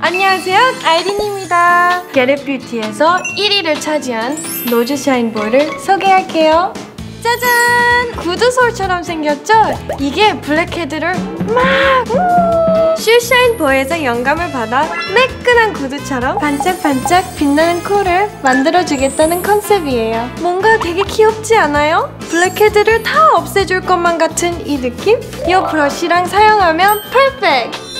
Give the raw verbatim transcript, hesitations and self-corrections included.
안녕하세요, 아이린입니다. 게렛뷰티에서 일 위를 차지한 로즈 샤인 볼을 소개할게요. 짜잔! 구두솔처럼 생겼죠? 이게 블랙헤드를 막 슈샤인 보에서 영감을 받아 매끈한 구두처럼 반짝반짝 빛나는 콜을 만들어주겠다는 컨셉이에요. 뭔가 되게 귀엽지 않아요? 블랙헤드를 다 없애줄 것만 같은 이 느낌? 이 브러쉬랑 사용하면 퍼펙트!